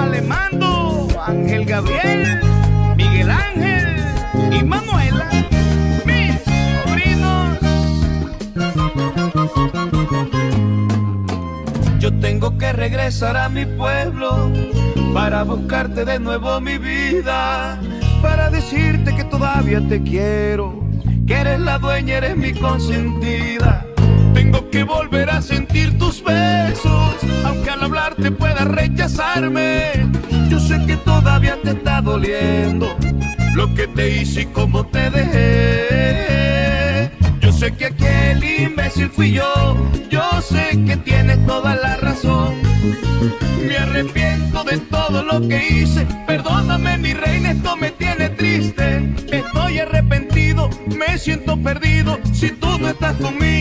Alemando, Ángel Gabriel, Miguel Ángel y Manuela, mis sobrinos. Yo tengo que regresar a mi pueblo para buscarte de nuevo, mi vida, para decirte que todavía te quiero, que eres la dueña, eres mi consentida. Tengo que volver a sentir tus besos, aunque al hablarte puedas rechazarme. Yo sé que todavía te está doliendo lo que te hice y cómo te dejé. Yo sé que aquel imbécil fui yo sé que tienes toda la razón. Me arrepiento de todo lo que hice, perdóname mi reina, esto me tiene triste. Estoy arrepentido, me siento perdido si tú no estás conmigo.